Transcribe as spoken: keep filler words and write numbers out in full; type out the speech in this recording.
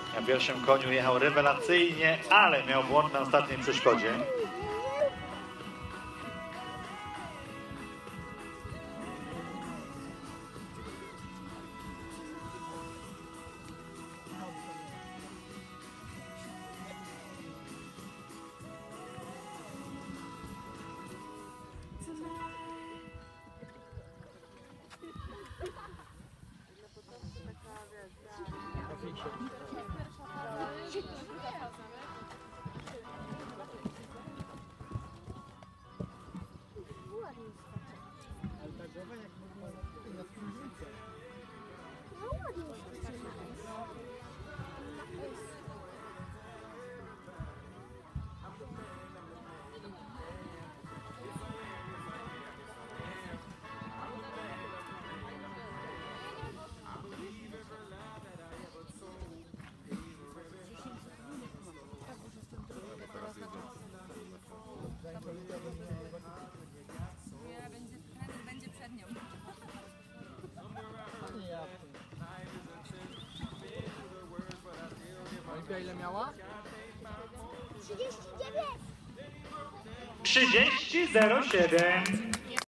Na pierwszym koniu jechał rewelacyjnie, ale miał błąd na ostatniej przeszkodzie. Będzie przed nią. Monika ile miała? trzydzieści dziewięć. trzydzieści zero siedem.